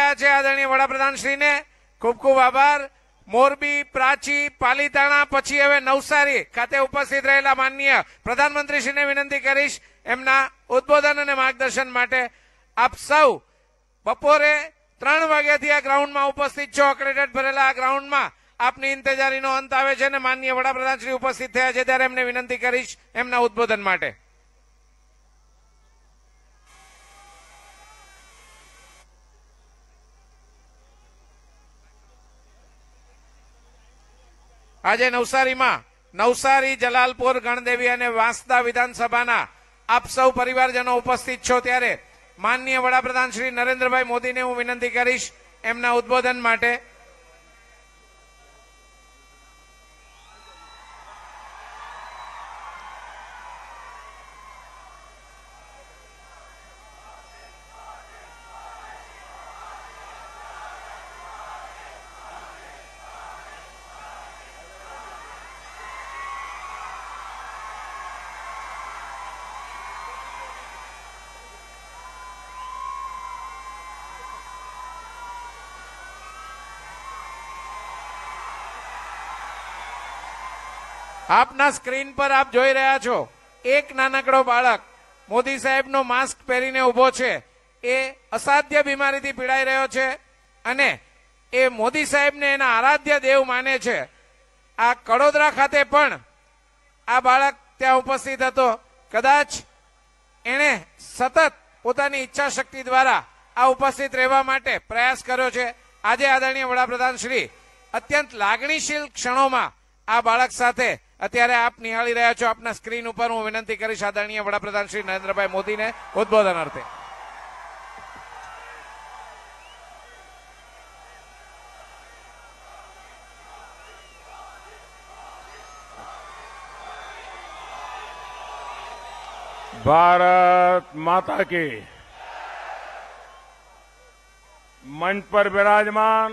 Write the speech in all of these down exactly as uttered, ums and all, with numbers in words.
રહ્યા છે આદરણીય વડાપ્રધાનશ્રીને ખૂબ ખૂબ આભાર. મોરબી, પ્રાચી, પાલીતાણા પછી હવે નવસારી ખાતે ઉપસ્થિત રહેલા માનનીય પ્રધાનમંત્રીશ્રીને વિનંતી કરીશ એમના ઉદબોધન અને માર્ગદર્શન માટે. આપ સૌ બપોરે ત્રણ વાગ્યાથી આ ગ્રાઉન્ડમાં ઉપસ્થિત છો. ક્રેડિટ ભરેલા આ ગ્રાઉન્ડમાં આપની ઇંતજારીનો અંત આવે છે અને માનનીય વડાપ્રધાનશ્રી ઉપસ્થિત થયા છે ત્યારે એમને વિનંતી કરીશ એમના ઉદબોધન માટે. આજે નવસારીમાં નવસારી, જલાલપુર, ગણદેવી અને વાંસદા વિધાનસભાના આપ સૌ પરિવારજનો ઉપસ્થિત છો ત્યારે માનનીય વડાપ્રધાન શ્રી નરેન્દ્રભાઈ મોદીને હું વિનંતી કરીશ એમના ઉદબોધન માટે. આપના સ્ક્રીન પર આપ જોઈ રહ્યા છો એક નાનકડો બાળક મોદી સાહેબનો માસ્ક પહેરીને ઉભો છે. એ અસાધ્ય બીમારીથી પીડાઈ રહ્યો છે અને એ મોદી સાહેબને એના આરાધ્ય દેવ માને છે. આ કડોદરા ખાતે પણ આ બાળક ત્યાં ઉપસ્થિત હતો. કદાચ એણે સતત પોતાની ઈચ્છા શક્તિ દ્વારા આ ઉપસ્થિત રહેવા માટે પ્રયાસ કર્યો છે. આજે આદરણીય વડાપ્રધાન શ્રી અત્યંત લાગણીશીલ ક્ષણોમાં આ બાળક સાથે અત્યારે આપ નિહાળી રહ્યા છો. આપના સ્ક્રીન ઉપર હું વિનંતી કરીશ આદરણીય વડાપ્રધાન શ્રી નરેન્દ્રભાઈ મોદીને ઉદબોધન અર્થે. भारत माता की मंच पर विराजमान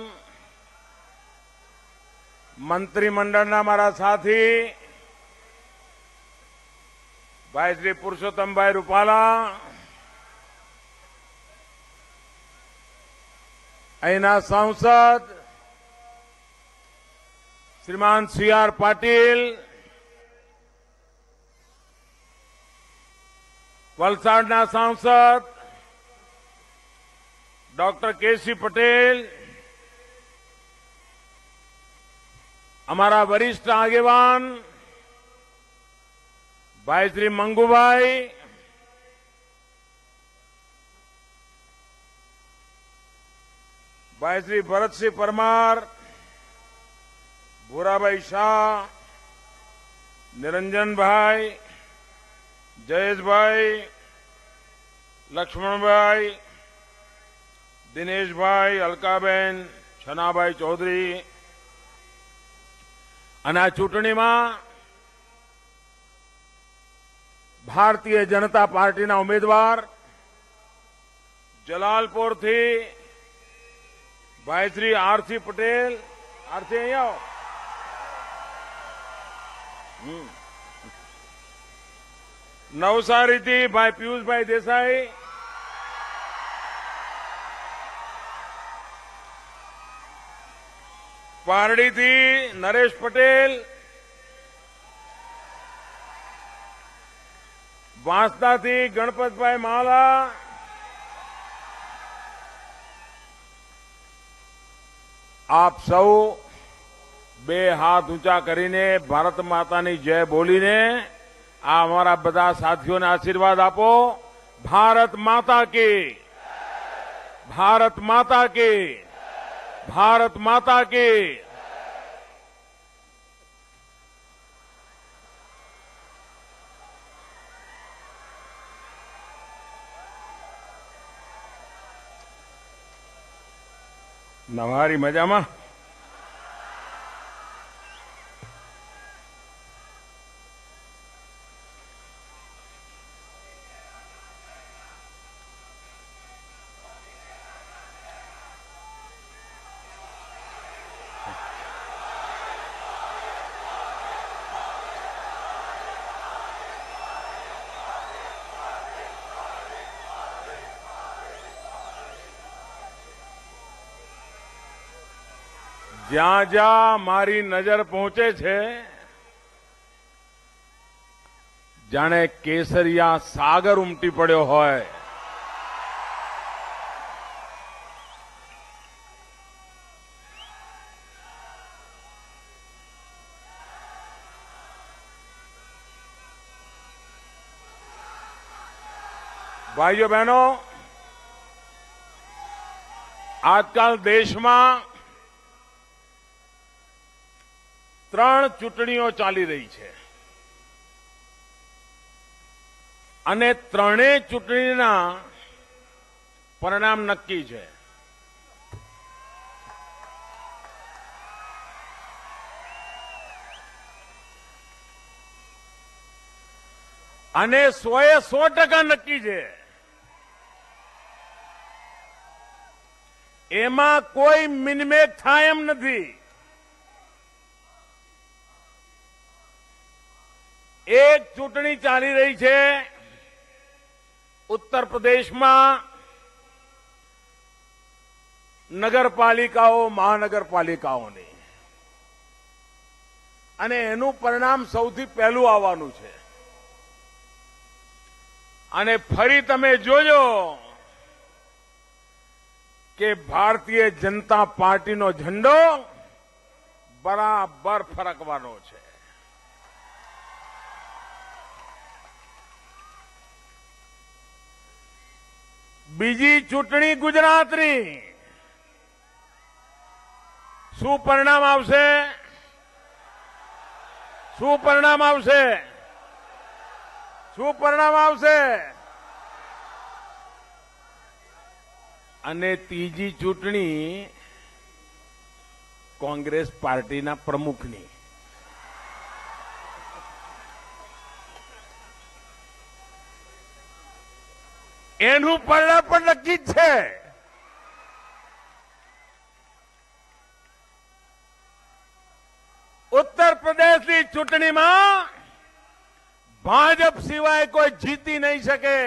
मंत्रिमंडलના મારા સાથી ભાઈ શ્રી પુરુષોત્તમભાઈ રૂપાલા, અહીંના સાંસદ શ્રીમાન સી આર પાટીલ, વલસાડના સાંસદ ડોક્ટર કેસી પટેલ, અમારા વરિષ્ઠ આગેવાન ભાઈ શ્રી મંગુભાઈ, ભાઈ શ્રી ભરતસિંહ પરમાર, ભૂરાભાઈ શાહ, નિરંજનભાઈ, જયેશભાઈ, લક્ષ્મણભાઈ, દિનેશભાઈ, અલકાબેન, છનાભાઈ ચૌધરી અને આ ચૂંટણીમાં ભારતીય જનતા પાર્ટીના ઉમેદવાર જલાલપુરથી ભાઈ શ્રી આરસી પટેલ, આરસી અહીંયા આવો. નવસારીથી ભાઈ પિયુષભાઈ દેસાઈ, પારડીથી નરેશ પટેલ, વાંસદાથી ગણપતભાઈ માલા, આપ સૌ બે હાથ ઊંચા કરીને ભારત માતાની જય બોલીને આ અમારા બધા સાથીઓને આશીર્વાદ આપો. ભારત માતા કી, ભારત માતા કી, भारत माता की. नवारी मजामा જ્યાં જ્યાં મારી નજર પહોંચે છે જાણે કેસરિયા સાગર ઉમટી પડ્યો હોય. ભાઈઓ બહેનો, આજકાલ દેશમાં ત્રણ ચૂંટણીઓ ચાલી રહી છે અને ત્રણેય ચૂંટણીના પરિણામ નક્કી છે. અને સોએ સો ટકા નક્કી છે. એમાં કોઈ મિનમેક થાય એમ નથી. એક ચૂંટણી ચાલી રહી છે ઉત્તર પ્રદેશમાં નગરપાલિકાઓ મહાનગરપાલિકાઓની, અને એનું પરિણામ સૌથી પહેલું આવવાનું છે. અને ફરી તમે જોજો કે ભારતીય જનતા પાર્ટીનો ઝંડો બરાબર ફરકવાનો છે. બીજી ચૂંટણી ગુજરાતની, શું પરિણામ આવશે? શું પરિણામ આવશે? શું પરિણામ આવશે? અને ત્રીજી ચૂંટણી કોંગ્રેસ પાર્ટીના પ્રમુખની. એનું પરિણામ પણ નક્કી જ છે. ઉત્તર પ્રદેશની ચૂંટણીમાં ભાજપ સિવાય કોઈ જીતી નહીં શકે.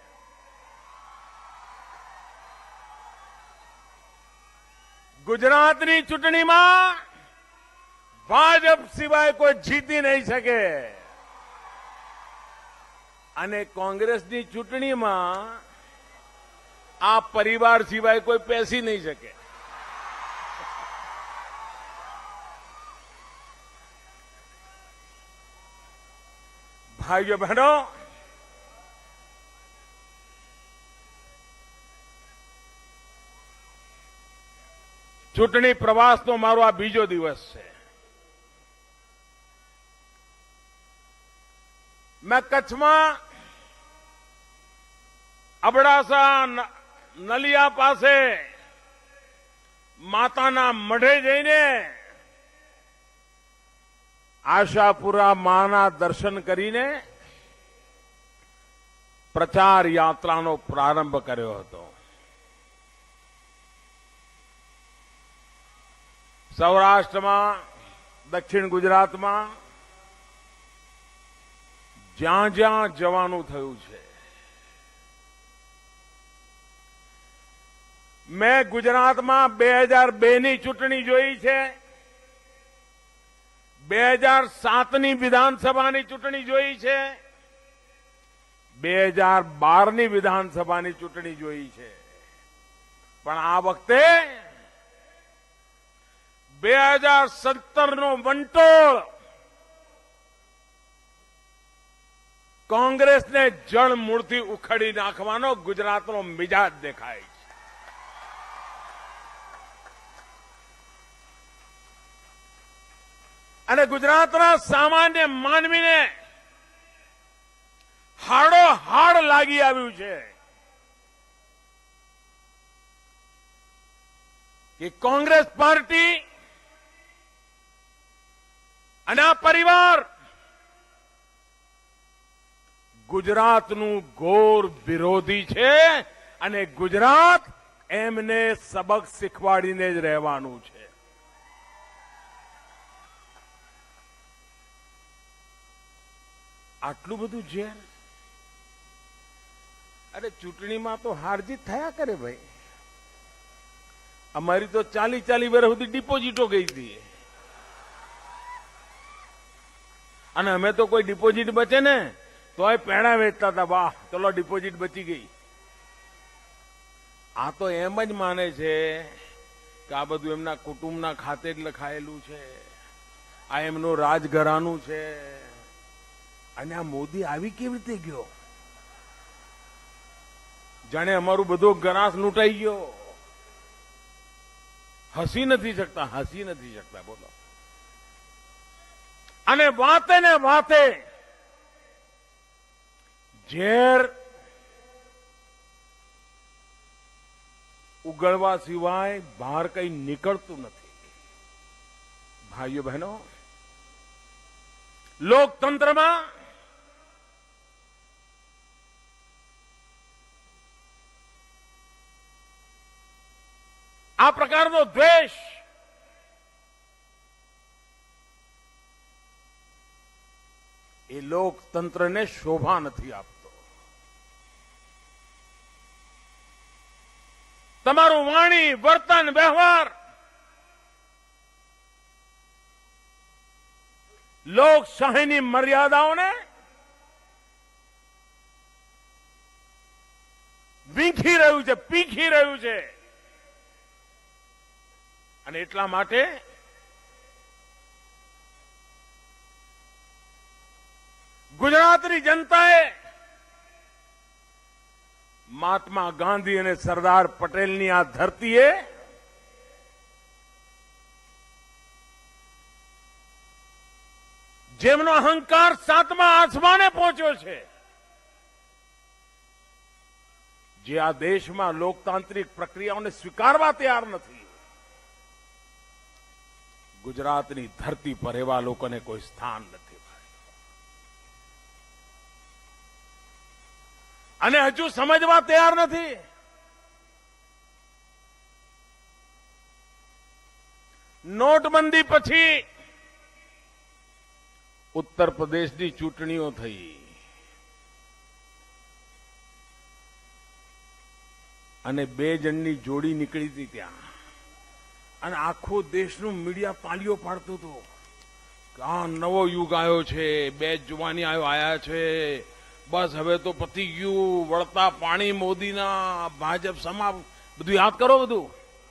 ગુજરાતની ચૂંટણીમાં ભાજપ સિવાય કોઈ જીતી નહીં શકે. અને કોંગ્રેસની ચૂંટણીમાં આ પરિવાર સિવાય કોઈ પેસી નહીં શકે. ભાઈઓ બહેનો, ચૂંટણી પ્રવાસનો મારો આ બીજો દિવસ છે. मैं કચ્છમાં અબડાસા નલિયા પાસે માતાના મઢે જઈને આશાપુરા માના દર્શન કરીને પ્રચાર યાત્રાનો પ્રારંભ કર્યો હતો. સૌરાષ્ટ્રમાં, દક્ષિણ ગુજરાતમાં જ્યાં જ્યાં જવાનું થયું છે, મેં ગુજરાતમાં બે હજાર બે ની ચૂંટણી જોઈ છે, બે હજાર સાતની વિધાનસભાની ચૂંટણી જોઈ છે, બે હજાર બારની વિધાનસભાની ચૂંટણી જોઈ છે. પણ આ વખતે બે હજાર સત્તરનો વંટોળ કોંગ્રેસને જળ મૂળથી ઉખડી નાખવાનો ગુજરાતનો મિજાજ દેખાય છે. અને ગુજરાતના સામાન્ય માનવીને હાડો હાડ લાગી આવ્યું છે કે કોંગ્રેસ પાર્ટી અને આ પરિવાર ગુજરાતનું ઘોર વિરોધી છે અને ગુજરાત એમને સબક શીખવાડીને જ રહેવાનું છે. આટલું બધું ઝેર? અરે ચૂંટણીમાં તો હાર જીત થયા કરે ભાઈ. અમારી તો ચાલી ચાલી વર્ષ સુધી ડિપોઝિટો ગઈ હતી, અને અમે તો કોઈ ડિપોઝિટ બચે ને તોય પેડા વેચતા હતા. વાહ, ચલો ડિપોઝિટ બચી ગઈ. આ તો એમ જ માને છે કે આ બધું એમના કુટુંબના ખાતે જ લખાયેલું છે, આ એમનું રાજઘરાનું છે. અને આ મોદી આવી કેવી રીતે ગયો? જાણે અમારું બધો ગરાસ લૂંટાઈ ગયો. હસી નથી શકતા, હસી નથી શકતા. બોલો. અને વાતે ને વાતે ઝેર ઉગળવા સિવાય બહાર કઈ નીકળતું નથી. ભાઈઓ બહેનો, લોકતંત્રમાં આ પ્રકારનો દ્વેષ એ લોકતંત્રને શોભા નથી આપતો. તમારું વાણી, વર્તન, વ્યવહાર લોકશાહીની મર્યાદાઓને વીંખી રહ્યું છે, પીખી રહ્યું છે. અને એટલા માટે ગુજરાતની જનતાએ મહાત્મા ગાંધી અને સરદાર પટેલની આ ધરતીએ જેમનો અહંકાર સાતમા આસમાને પહોંચ્યો છે, જે આ દેશમાં લોકતાંત્રિક પ્રક્રિયાઓને સ્વીકારવા તૈયાર નથી, ગુજરાતની ધરતી પર એવા લોકોને કોઈ સ્થાન નથી. અને હજુ સમજવા તૈયાર નથી. નોટબંધી પછી ઉત્તર પ્રદેશની ચૂંટણીઓ થઈ અને બે જણની જોડી નીકળી હતી ત્યાં, અને આખો દેશનું મીડિયા તાલીઓ પાડતું હતું કે આ નવો યુગ આવ્યો છે, બે જુવાની આવ્યો આયા છે, બસ હવે તો પતી ગયું, વળતા પાણી મોદીના, ભાજપ સમા, બધું યાદ કરો બધું.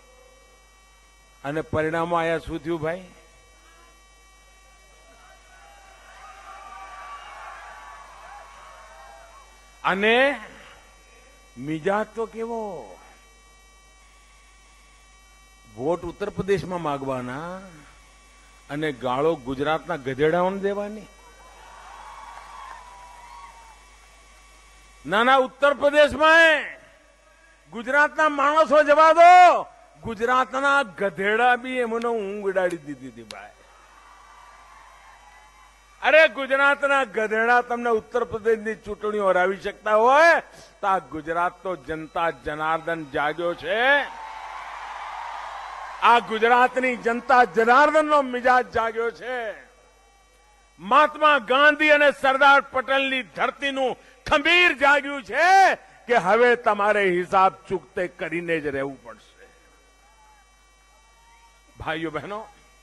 અને પરિણામો આયા શું થયું ભાઈ? અને મિજાજ તો કેવો, વોટ ઉત્તર પ્રદેશમાં માગવાના અને ગાળો ગુજરાતના ગધેડાઓને દેવાની. ના ના, ઉત્તર પ્રદેશમાં ગુજરાતના માણસો જવા દો, ગુજરાતના ગધેડા બી એમને ઊંઘ ઉડાડી દીધી હતી ભાઈ. અરે ગુજરાતના ગધેડા તમને ઉત્તર પ્રદેશની ચૂંટણીઓ હરાવી શકતા હોય તો આ ગુજરાત તો જનતા જનાર્દન જાગ્યો છે. આ ગુજરાતની જનતા જનાર્દનનો મિજાજ જાગ્યો છે. મહાત્મા ગાંધી અને સરદાર પટેલની ધરતીનું ખંભીર જાગ્યું છે કે હવે તમારે હિસાબ ચૂકતે કરીને જ રહેવું પડશે. ભાઈઓ બહેનો,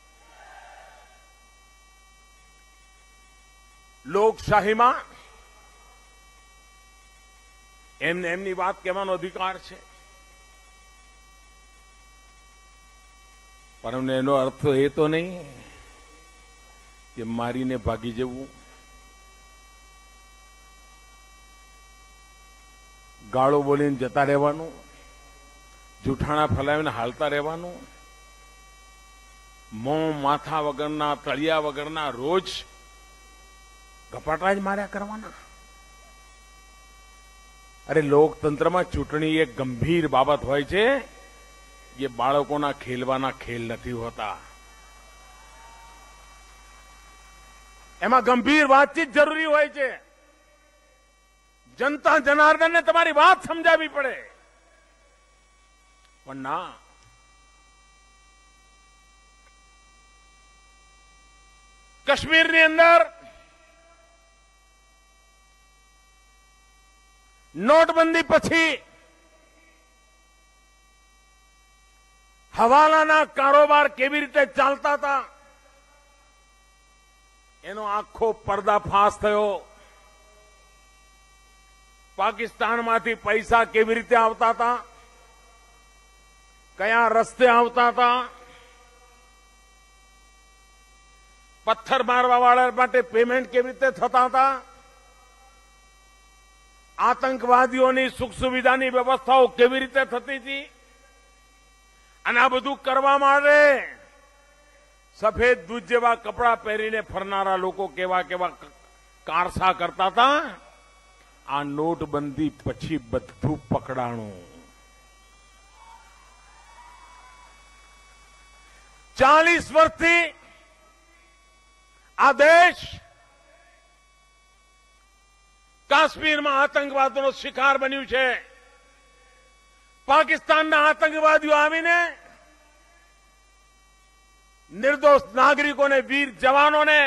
લોકશાહીમાં એમને એમની વાત કહેવાનો અધિકાર છે, પરંતુ એનો અર્થ એ તો નહીં કે મારીને ભાગી જવું, ગાળો બોલીને જતા રહેવાનું, જૂઠાણા ફેલાવીને હાલતા રહેવાનું, મોં માથા વગરના, તળિયા વગરના રોજ ગપાટા જ માર્યા કરવાના. અરે લોકતંત્રમાં ચૂંટણી એક ગંભીર બાબત હોય છે. એ બાળકોના ખેલવાના ખેલ નથી હોતા. એમાં ગંભીર વાતચીત જરૂરી હોય છે. જનતા જનાર્દનને તમારી વાત સમજાવવી પડે. પણ ના, કાશ્મીરની અંદર નોટબંધી પછી હવાલાના કારોબાર કેવી રીતે ચાલતા હતા એનો આખો પર્દાફાશ થયો. પાકિસ્તાનમાંથી પૈસા કેવી રીતે આવતા હતા, કયા રસ્તે આવતા હતા, પથ્થર મારવા વાળા માટે પેમેન્ટ કેવી રીતે થતા હતા, આતંકવાદીઓની સુખ સુવિધાની વ્યવસ્થાઓ કેવી રીતે થતી હતી, અને આ બધું કરવા માટે સફેદ દૂધ જેવા કપડાં પહેરીને ફરનારા લોકો કેવા કેવા કારસા કરતા હતા. આ નોટબંધી પછી બધું પકડાણું. ચાલીસ વર્ષથી આ દેશ કાશ્મીરમાં આતંકવાદનો શિકાર બન્યું છે. પાકિસ્તાનના આતંકવાદીઓ આવીને નિર્દોષ નાગરિકોને, વીર જવાનોને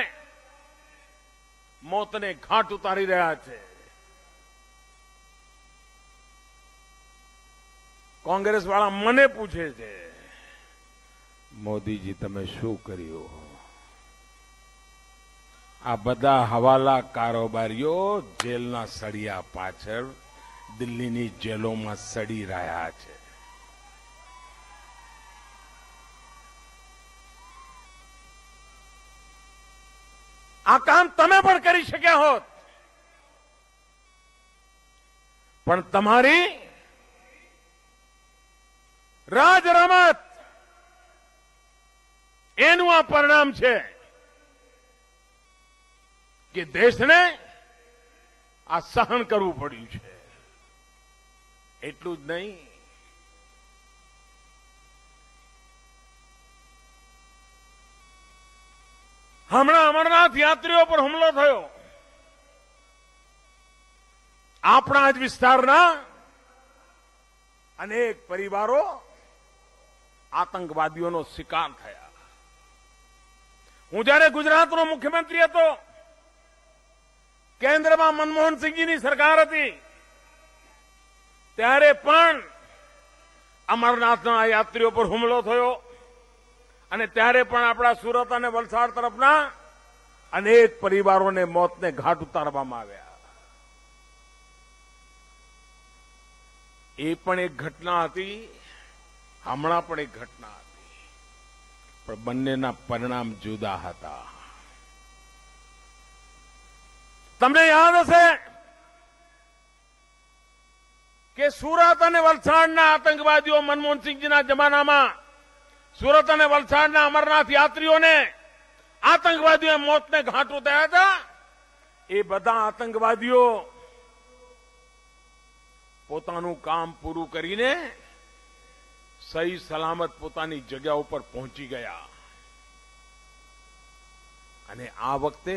મોતને ઘાટ ઉતારી રહ્યા છે. કોંગ્રેસ વાળા મને પૂછે છે, મોદીજી તમે શું કર્યું? આ બધા હવાલા કારોબારીઓ જેલના સળિયા પાછળ દિલ્હીની જેલોમાં સડી રહ્યા છે. આ કામ તમે પણ કરી શક્યા હોત, પણ તમારી રાજ રમત એનું આ પરિણામ છે કે દેશને આ સહન કરવું પડ્યું છે. એટલું જ નહીં, હમણાં અમરનાથ યાત્રીઓ પર હુમલો થયો. આપણા જ વિસ્તારના અનેક પરિવારો આતંકવાદીઓનો શિકાર થયા. હું જ્યારે ગુજરાતનો મુખ્યમંત્રી હતો, કેન્દ્રમાં મનમોહનસિંહજીની સરકાર હતી, ત્યારે પણ અમરનાથના યાત્રીઓ પર હુમલો થયો અને ત્યારે પણ આપણા સુરત અને વલસાડ તરફના અનેક પરિવારોને મોતને ઘાટ ઉતારવામાં આવ્યા. એ પણ એક ઘટના હતી, હમણાં પણ એક ઘટના હતી, પણ બંનેના પરિણામ જુદા હતા. તમને યાદ હશે કે સુરત અને વલસાડના આતંકવાદીઓ મનમોહનસિંહજીના જમાનામાં સુરત અને વલસાડના અમરનાથ યાત્રીઓને આતંકવાદીઓએ મોતને ઘાટ ઉતાર્યા હતા. એ બધા આતંકવાદીઓ પોતાનું કામ પૂરું કરીને સહી સલામત પોતાની જગ્યા ઉપર પહોંચી ગયા. અને આ વખતે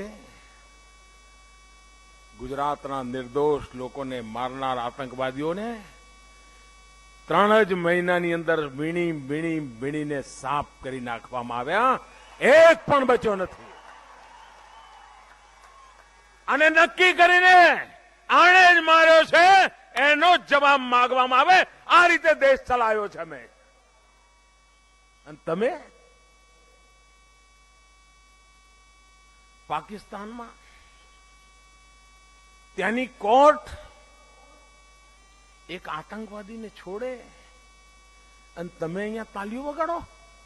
ગુજરાતના નિર્દોષ લોકોને મારનાર આતંકવાદીઓને ત્રણ જ મહિનાની અંદર વીણી વીણી વીણીને સાફ કરી નાખવામાં આવ્યા. એક પણ બચ્યો નથી. અને નક્કી કરીને આણે જ માર્યો છે એનો જ જવાબ માંગવામાં આવે. આ રીતે દેશ ચલાવ્યો છે અમે. અને તમે પાકિસ્તાનમાં ત્યાંની કોર્ટ એક આતંકવાદીને છોડે અને તમે અહીંયા તાલીઓ વગાડો?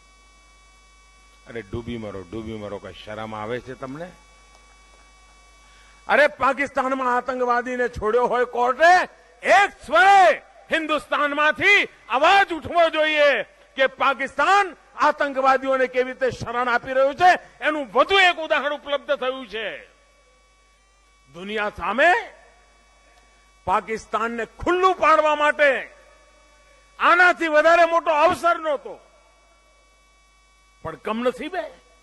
અરે ડૂબી મરો, ડૂબી મરો. કઈ શરમ આવે છે તમને? અરે પાકિસ્તાનમાં આતંકવાદીને છોડ્યો હોય કોર્ટે, એક સ્વરે હિન્દુસ્તાનમાંથી અવાજ ઉઠવો જોઈએ કે પાકિસ્તાન આતંકવાદીઓને કેવી રીતે શરણ આપી રહ્યું છે. એનું વધુ એક ઉદાહરણ ઉપલબ્ધ થયું છે. દુનિયા સામે પાકિસ્તાનને ખુલ્લું પાડવા માટે આનાથી વધારે મોટો અવસર નહોતો, પણ કમનસીબે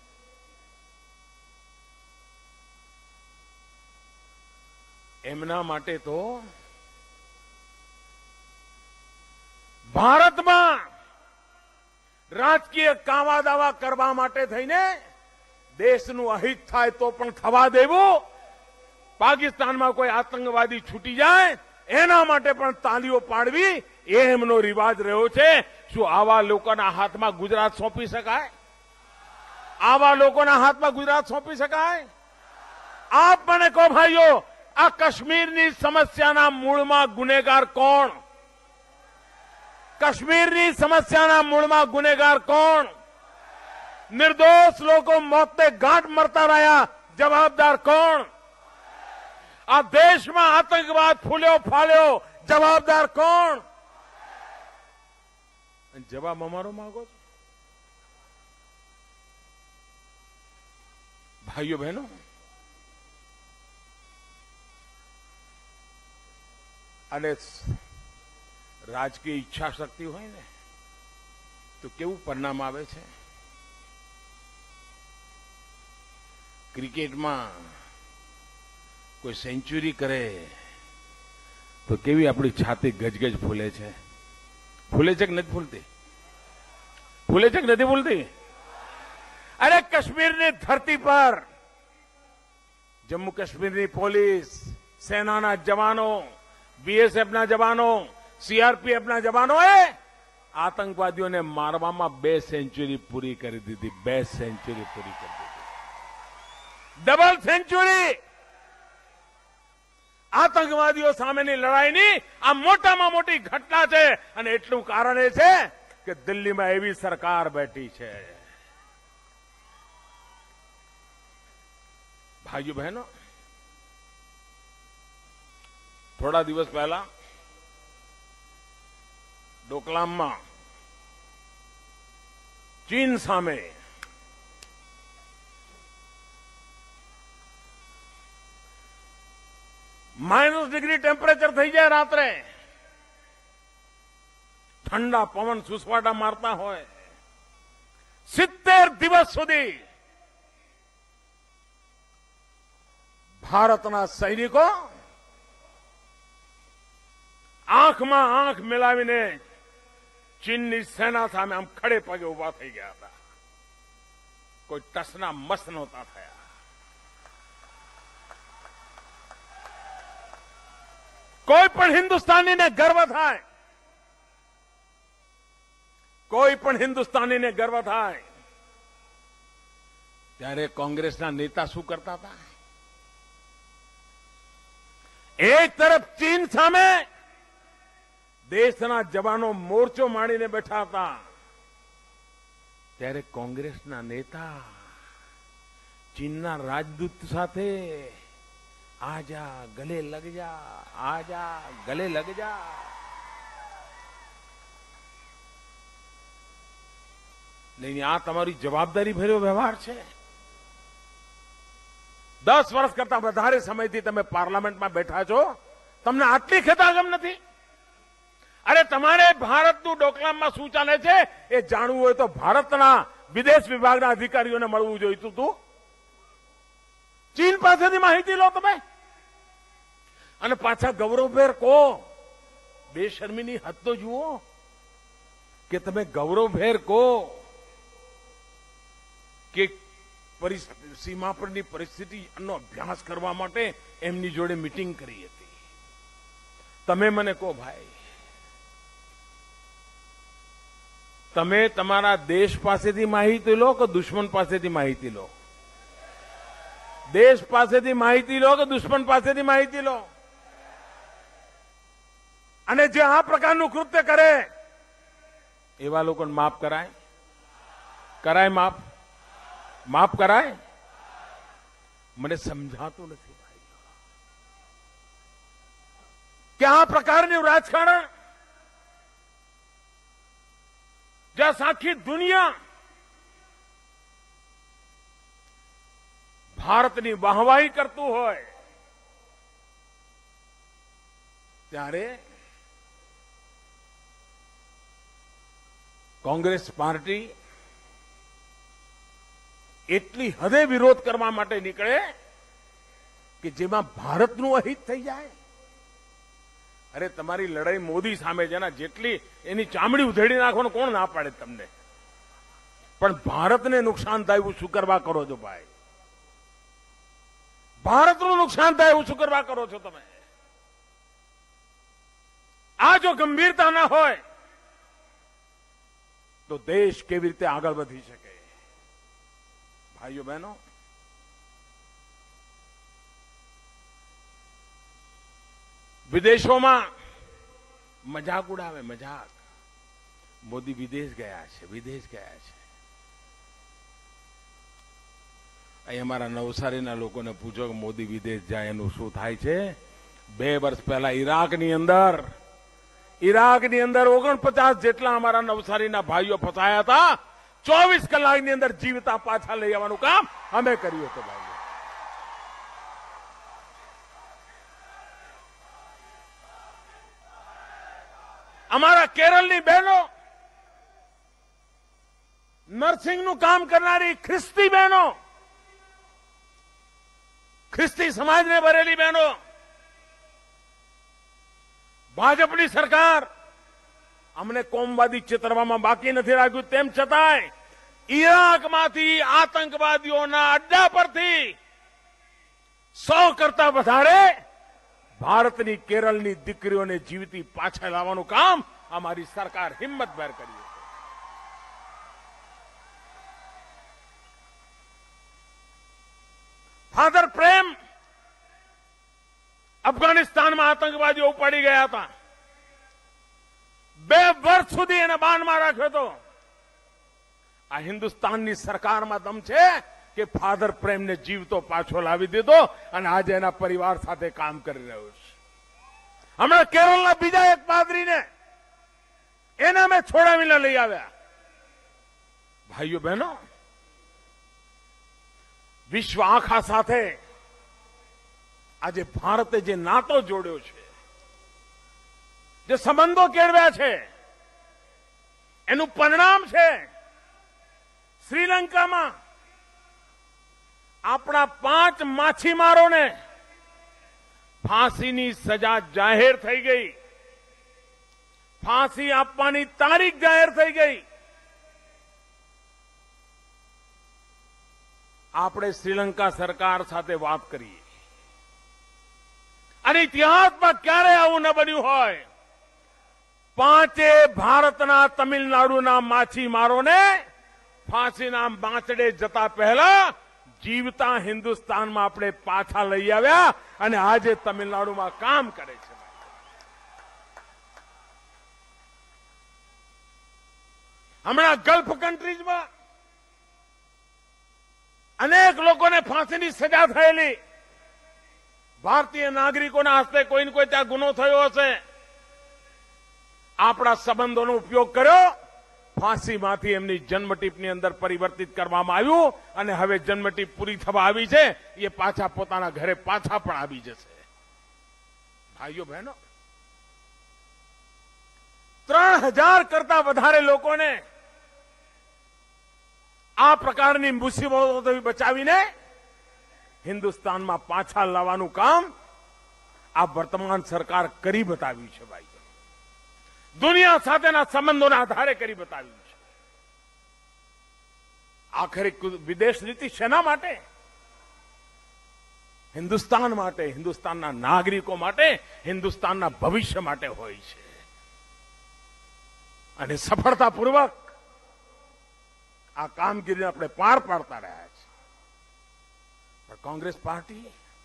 એમના માટે તો ભારતમાં રાજકીય કાવા દાવા કરવા માટે થઈને દેશનું અહિત થાય તો પણ થવા દેવું, પાકિસ્તાનમાં કોઈ આતંકવાદી છૂટી જાય એના માટે પણ તાલીઓ પાડવી, એ એમનો રિવાજ રહ્યો છે. શું આવા લોકોના હાથમાં ગુજરાત સોંપી શકાય? આવા લોકોના હાથમાં ગુજરાત સોંપી શકાય? આપ મને કહો ભાઈઓ, આ કાશ્મીરની સમસ્યાના મૂળમાં ગુનેગાર કોણ? કાશ્મીરની સમસ્યાના મૂળમાં ગુનેગાર કોણ? નિર્દોષ લોકો મોતને ગાંઠ મરતા રહ્યા, જવાબદાર કોણ? આ દેશમાં આતંકવાદ ફૂલ્યો ફાલ્યો, જવાબદાર કોણ? જવાબ અમારો માંગો છો? ભાઈઓ બહેનો, અને રાજકીય ઈચ્છા શક્તિ હોય ને તો કેવું પરિણામ આવે છે? ક્રિકેટમાં કોઈ સેન્ચુરી કરે તો કેવી આપણી છાતી ગજગજ ફૂલે છે? ફૂલે છે કે નથી ફૂલતી? ફૂલે છે કે નથી ફૂલતી? અરે કાશ્મીરની ધરતી પર જમ્મુ કાશ્મીરની પોલીસ, સેનાના જવાનો, બીએસએફના જવાનો, સીઆરપીએફના જવાનોએ આતંકવાદીઓને મારવામાં બે સેન્ચુરી પૂરી કરી દીધી. બે સેન્ચુરી પૂરી કરી દીધી. Double century. આતંકવાદીઓ સામેની લડાઈની આ મોટામાં મોટી ઘટના છે. અને એટલું કારણ એ છે કે દિલ્હીમાં એવી સરકાર બેઠી છે. ભાઈઓ બહેનો, થોડા દિવસ પહેલા ડોકલામમાં ચીન સામે માઇનસ ડિગ્રી ટેમ્પરેચર થઈ જાય રાત્રે, ઠંડા પવન સુસવાટા મારતા હોય, સિત્તેર દિવસ સુધી ભારતના સૈનિકો આંખમાં આંખ મિલાવીને ચીનની સેના સામે આમ ખડે પગે ઉભા થઈ ગયા હતા. કોઈ ટસના મસ નહોતા થયા. કોઈ પણ હિન્દુસ્તાનીને ગર્વ થાય, કોઈ પણ હિન્દુસ્તાનીને ગર્વ થાય. ત્યારે કોંગ્રેસના નેતા શું કરતા હતા? એક તરફ ચીન સામે દેશના જવાનો મોરચો માંડીને બેઠા હતા, ત્યારે કોંગ્રેસના નેતા ચીનના રાજદૂત સાથે આજા ગલે લગ જા, આજા ગલે લગ જા. નહીં, આ તમારી જવાબદારી ભર્યો વ્યવહાર છે. દસ વર્ષ કરતા વધારે સમયથી તમે પાર્લામેન્ટમાં બેઠા છો, તમને આટલી ખેતાગમ નથી? અરે તમારે ભારતનું ડોકલામમાં શું ચાલે છે એ જાણવું હોય તો ભારતના વિદેશ વિભાગના અધિકારીઓને મળવું જોઈતું હતું. ચીન પાસેથી માહિતી લો તમે, અને પાછા ગૌરવભેર કહો. બેશર્મીની હદ તો જુઓ કે તમે ગૌરવભેર કહો કે સીમા પરની પરિસ્થિતિનો અભ્યાસ કરવા માટે એમની જોડે મીટિંગ કરી હતી. તમે મને કહો ભાઈ, તમે તમારા દેશ પાસેથી માહિતી લો કે દુશ્મન પાસેથી માહિતી લો? દેશ પાસેથી માહિતી લો કે દુશ્મન પાસેથી માહિતી લો? અને જે આ પ્રકારનું કૃત્ય કરે એવા લોકોને માફ કરાય? કરાય માફ? માફ કરાય? મને સમજાતું નથી ભાઈ કે આ પ્રકારનું રાજકારણ જ્યાં આખી દુનિયા ભારતની વાહવાહી કરતું હોય ત્યારે કોંગ્રેસ પાર્ટી એટલી હદે વિરોધ કરવા માટે નીકળે કે જેમાં ભારતનું અહિત થઈ જાય. અરે તમારી લડાઈ મોદી સામે છે ને, જેટલી એની ચામડી ઉધેડી નાખવાનું કોણ ના પાડે તમને? પણ ભારતને નુકસાન થાય એવું શું કરવા કરો છો ભાઈ? ભારતનું નુકસાન થાય એવું શું કરવા કરો છો તમે? આ જો ગંભીરતા ના હોય તો દેશ કેવી રીતે આગળ વધી શકે. ભાઈઓ બહેનો, વિદેશોમાં મજાક ઉડાવે, મજાક. મોદી વિદેશ ગયા છે, વિદેશ ગયા છે. અહીં અમારા નવસારીના લોકોને પૂછો કે મોદી વિદેશ જાય એનું શું થાય છે. બે વર્ષ પહેલા ઈરાકની અંદર ઈરાકની અંદર ઓગણપચાસ જેટલા અમારા નવસારીના ભાઈઓ ફસાયા હતા. ચોવીસ કલાકની અંદર જીવતા પાછા લઈ આવવાનું કામ અમે કર્યું હતું ભાઈઓ. અમારા કેરળની બહેનો, નર્સિંગનું કામ કરનારી ખ્રિસ્તી બહેનો, ખ્રિસ્તી સમાજને ભરેલી બહેનો, ભાજપની સરકાર અમને કોમવાદી ચિતરવામાં બાકી નથી રાખ્યું. તેમ છતાંય ઈરાકમાંથી આતંકવાદીઓના અડ્ડા પરથી સો કરતા વધારે ભારતની કેરળની દીકરીઓને જીવતી પાછા લાવવાનું કામ અમારી સરકાર હિંમતભેર કરી. ફાધર પ્રેમ અફઘાનિસ્તાનમાં આતંકવાદીઓ ઉપાડી ગયા હતા. બે વર્ષ સુધી એને બાનમાં રાખ્યો હતો. આ હિન્દુસ્તાનની સરકારમાં દમ છે કે ફાધર પ્રેમને જીવતો પાછો લાવી દીધો અને આજે એના પરિવાર સાથે કામ કરી રહ્યો છે. હમણાં કેરળના બીજા એક પાદરીને એને અમે છોડાવીને લઈ આવ્યા. ભાઈઓ બહેનો, વિશ્વ આખા સાથે આજે ભારતે જે નાતો જોડ્યો છે, જે સંબંધો કેળવ્યા છે, એનું પરિણામ છે શ્રીલંકામાં આપણા પાંચ માછીમારોને ફાંસીની સજા જાહેર થઈ ગઈ. ફાંસી આપવાની તારીખ જાહેર થઈ ગઈ. આપણે શ્રીલંકા સરકાર સાથે વાત કરીએ અને ઇતિહાસમાં ક્યારે આવું ન બન્યું હોય. પાંચે ભારતના તમિલનાડુના માછીમારોને ફાંસીના માંચડે જતા પહેલા જીવતા હિન્દુસ્તાનમાં આપણે પાછા લઈ આવ્યા અને આજે તમિલનાડુમાં કામ કરે છે. હમણાં ગલ્ફ કન્ટ્રીઝમાં અનેક લોકોને ફાંસીની સજા થયેલી. ભારતીય નાગરિકોના હસ્તે કોઈને કોઈ ત્યાં ગુનો થયો હશે. આપણા સંબંધોનો ઉપયોગ કર્યો. ફાંસીમાંથી એમની જન્મટીપની અંદર પરિવર્તિત કરવામાં આવ્યું અને હવે જન્મટીપ પૂરી થવા આવી છે. એ પાછા પોતાના ઘરે પાછા પણ આવી જશે. ભાઈઓ બહેનો, ત્રણ હજાર કરતા વધારે લોકોને આ પ્રકારની મુસીબતોથી બચાવીને હિન્દુસ્તાનમાં પાછા લાવવાનું કામ આ વર્તમાન સરકાર કરી બતાવ્યું છે. ભાઈ, દુનિયા સાથેના સંબંધોના આધારે કરી બતાવ્યું છે. આખરે વિદેશ નીતિ શેના માટે? હિન્દુસ્તાન માટે, હિન્દુસ્તાનના નાગરિકો માટે, હિન્દુસ્તાનના ભવિષ્ય માટે હોય છે. અને સફળતાપૂર્વક આ કામગીરીને આપણે પાર પાડતા રહ્યા છીએ. પણ કોંગ્રેસ પાર્ટી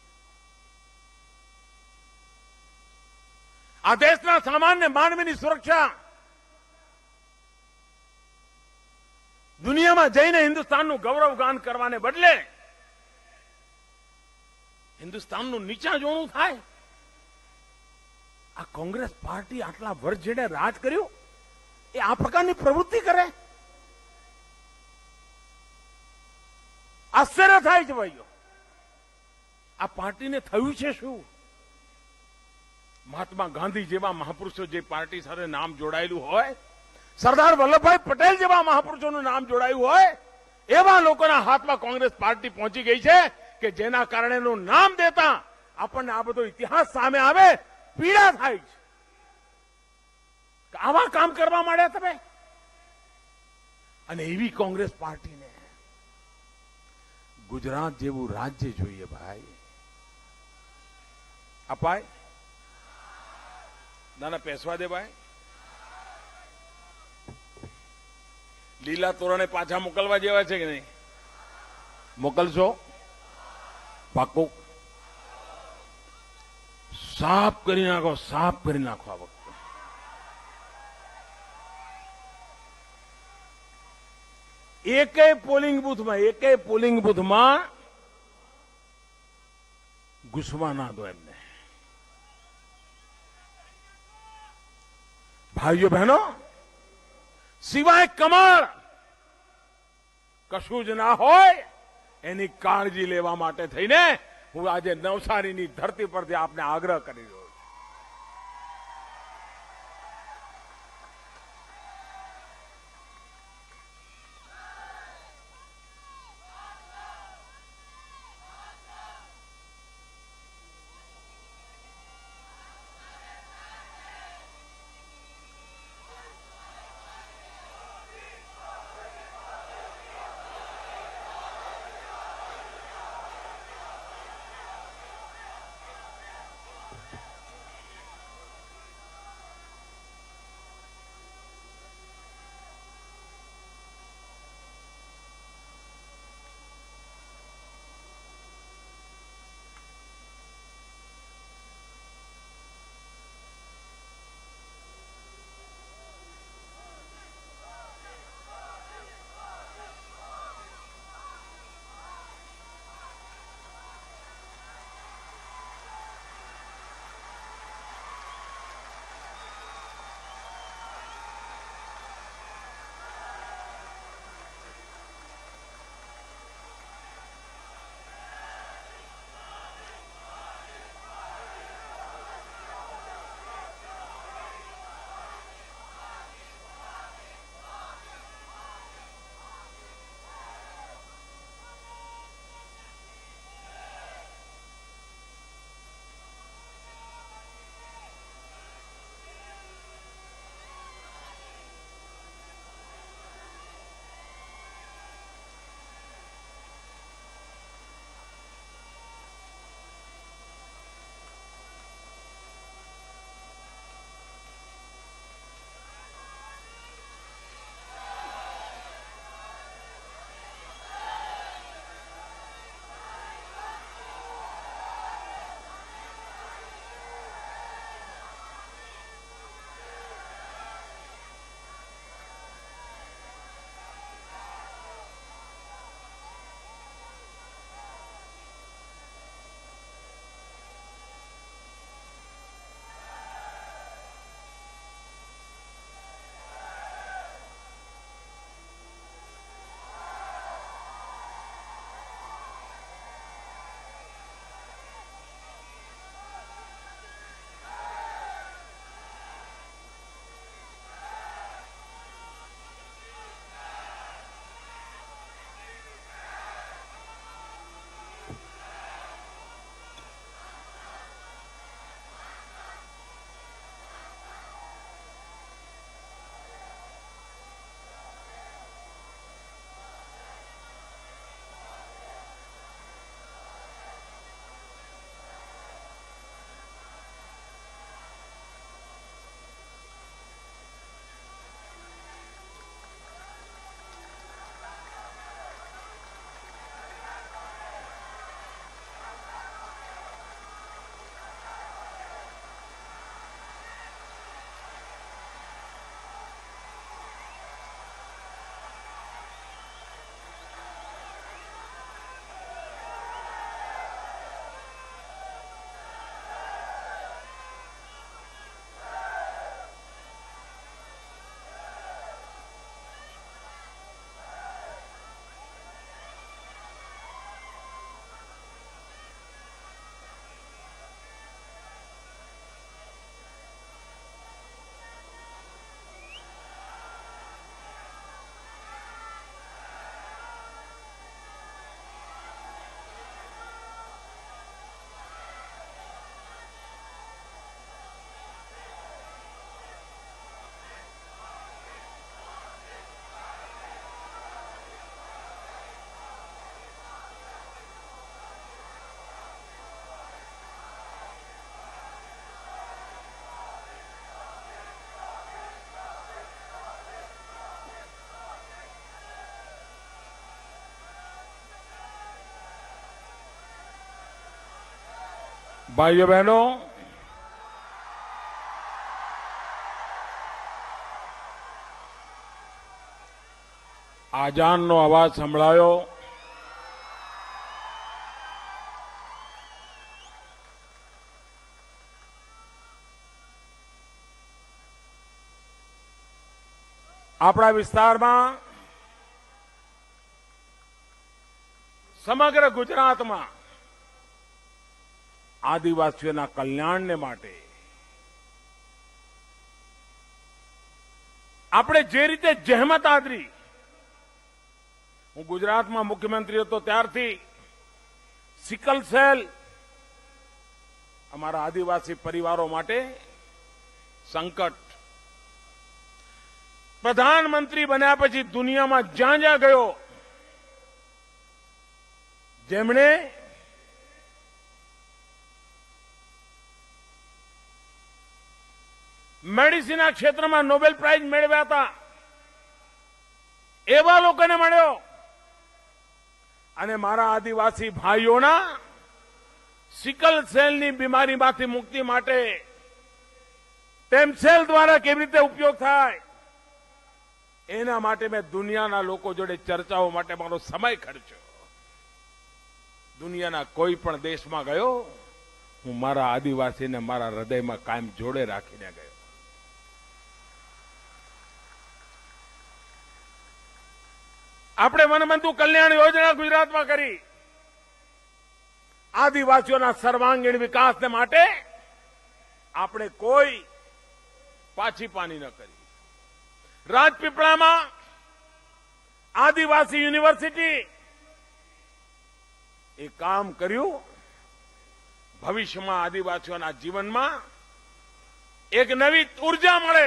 આ દેશના સામાન્ય માનવીની સુરક્ષા દુનિયામાં જઈને હિન્દુસ્તાનનું ગૌરવગાન કરવાને બદલે હિન્દુસ્તાનનું નીચા જોણું થાય. આ કોંગ્રેસ પાર્ટી આટલા વર્ષ જેણે રાજ કર્યું એ આ પ્રકારની પ્રવૃત્તિ કરે, આશ્ચર્ય થાય છે. ભાઈઓ, આ પાર્ટીને થયું છે શું? મહાત્મા ગાંધી જેવા મહાપુરુષો જે પાર્ટી સાથે નામ જોડાયેલું હોય, સરદાર વલ્લભભાઈ પટેલ જેવા મહાપુરુષોનું નામ જોડાયું હોય, એવા લોકોના હાથમાં કોંગ્રેસ પાર્ટી પહોંચી ગઈ છે કે જેના કારણે એનું નામ દેતા આપણને આ બધો ઇતિહાસ સામે આવે, પીડા થાય છે. આવા કામ કરવા માંડ્યા તમે. અને એવી કોંગ્રેસ પાર્ટીને ગુજરાત જેવું રાજ્ય જોઈએ. ભાઈ, અપાય ના ના પેસવા દે ભાઈ. લીલા તોરણે પાછા મોકલવા જેવા છે કે નહીં? મોકલશો? પાક્કું? સાફ કરી નાખો, સાફ કરી નાખો આ વખતે. એકેય પોલિંગ બૂથમાં એકેય પોલિંગ બૂથમાં ઘૂસવા ના દો એમને. ભાઈઓ બહેનો, સિવાય કમળ કશું જ ના હોય એની કાળજી લેવા માટે થઈને હું આજે નવસારીની ધરતી પરથી આપને આગ્રહ કરી રહ્યો છું. ભાઈઓ બહેનો, આજાનનો અવાજ સંભળાયો. આપણા વિસ્તારમાં સમગ્ર ગુજરાતમાં આદિવાસીઓના કલ્યાણને માટે આપણે જે રીતે જહેમત આદરી, હું ગુજરાતમાં મુખ્યમંત્રી હતો ત્યારથી સિકલ સેલ અમારા આદિવાસી પરિવારો માટે સંકટ, પ્રધાનમંત્રી બન્યા પછી દુનિયામાં જ્યાં જ્યાં ગયો, જેમણે મેડિસિનના ક્ષેત્રમાં નોબેલ પ્રાઇઝ મેળવ્યા હતા, એવા લોકોને મળ્યો અને મારા આદિવાસી ભાઈઓના સિકલ સેલની બીમારીમાંથી મુક્તિ માટે તેમ સેલ દ્વારા કેવી રીતે ઉપયોગ થાય એના માટે મેં દુનિયાના લોકો જોડે ચર્ચાઓ માટે મારો સમય ખર્ચ્યો. દુનિયાના કોઈ પણ દેશમાં ગયો, હું મારા આદિવાસીને મારા હૃદયમાં કાયમ જોડે રાખીને ગયો. આપણે વનબંધુ કલ્યાણ યોજના ગુજરાતમાં કરી, આદિવાસીઓના સર્વાંગીણ વિકાસને માટે આપણે કોઈ પાછી પાની ન કરી. રાજપીપળામાં આદિવાસી યુનિવર્સિટી એ કામ કર્યું. ભવિષ્યમાં આદિવાસીઓના જીવનમાં એક નવી ઉર્જા મળે,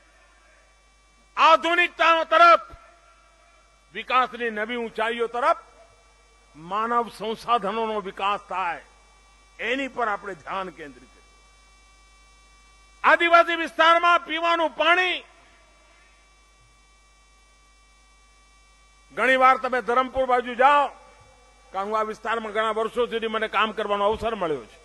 આધુનિકતા તરફ, વિકાસની નવી ઊંચાઈઓ તરફ માનવ સંસાધનોનો વિકાસ થાય, એની પર આપણે ધ્યાન કેન્દ્રિત કર્યું. આદિવાસી વિસ્તારમાં પીવાનું પાણી, ઘણીવાર તમે ધરમપુર બાજુ જાઓ, કારણ હું આ વિસ્તારમાં ઘણા વર્ષો સુધી મને કામ કરવાનો અવસર મળ્યો છે.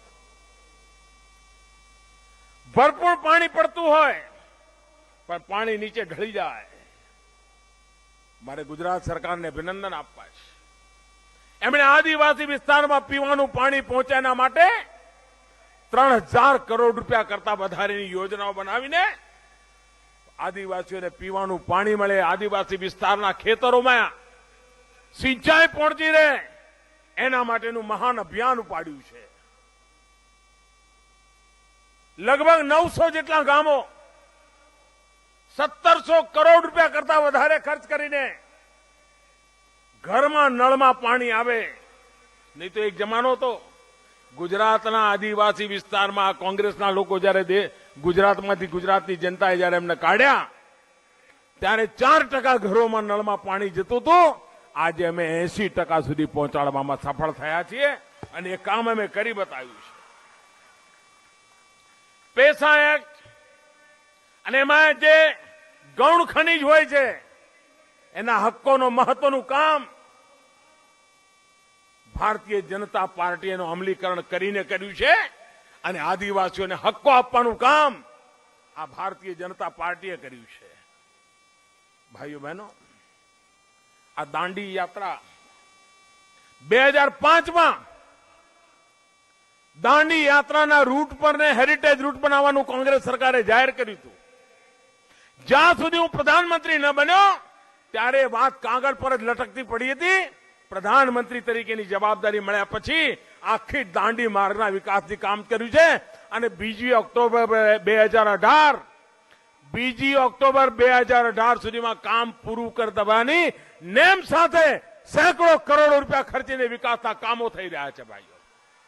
ભરપૂર પાણી પડતું હોય પણ પાણી નીચે ઢળી જાય. મારે ગુજરાત સરકારને અભિનંદન આપવા છે. એમણે આદિવાસી વિસ્તારમાં પીવાનું પાણી પહોંચાડવા માટે ત્રણ હજાર કરોડ રૂપિયા કરતા વધારેની યોજનાઓ બનાવીને આદિવાસીઓને પીવાનું પાણી મળે, આદિવાસી વિસ્તારના ખેતરોમાં સિંચાઈ પહોંચી રહે, એના માટેનું મહાન અભિયાન ઉપાડ્યું છે. લગભગ નવસો જેટલા ગામો સત્તરસો કરોડ રૂપિયા કરતા વધારે ખર્ચ કરીને ઘરમાં નળમાં પાણી આવે. નહીં તો એક જમાનો હતો, ગુજરાતના આદિવાસી વિસ્તારમાં કોંગ્રેસના લોકો જયારે ગુજરાતમાંથી ગુજરાતની જનતાએ જયારે એમને કાઢ્યા, ત્યારે ચાર ટકા ઘરોમાં નળમાં પાણી જતું હતું. આજે અમે એસી ટકા સુધી પહોંચાડવામાં સફળ થયા છીએ અને એ કામ અમે કરી બતાવ્યું છે. પૈસા એક્ટ અને એમાં જે ગૌણ ખનીજ હોય છે એના હક્કોનો મહત્વનું કામ ભારતીય જનતા પાર્ટીનું અમલીકરણ કરીને કર્યું છે અને આદિવાસીઓને હક્કો આપવાનું કામ આ ભારતીય જનતા પાર્ટીએ કર્યું છે. ભાઈઓ બહેનો, આ દાંડી યાત્રા બે હજાર પાંચમાં દાંડી યાત્રાના રૂટ પર ને હેરિટેજ રૂટ બનાવવાનું કોંગ્રેસ સરકારે જાહેર કર્યું હતું. જ્યાં સુધી હું પ્રધાનમંત્રી ન બન્યો ત્યારે વાત કાગળ પર જ લટકતી પડી હતી. પ્રધાનમંત્રી તરીકેની જવાબદારી મળ્યા પછી આખી દાંડી માર્ગના વિકાસની કામ કર્યું છે અને બીજી ઓક્ટોબર બે હજાર અઢાર બીજી ઓક્ટોબર બે હજાર અઢાર સુધીમાં કામ પૂરું કરી દેવાની નેમ સાથે સેંકડો કરોડો રૂપિયા ખર્ચીને વિકાસના કામો થઈ રહ્યા છે. ભાઈઓ,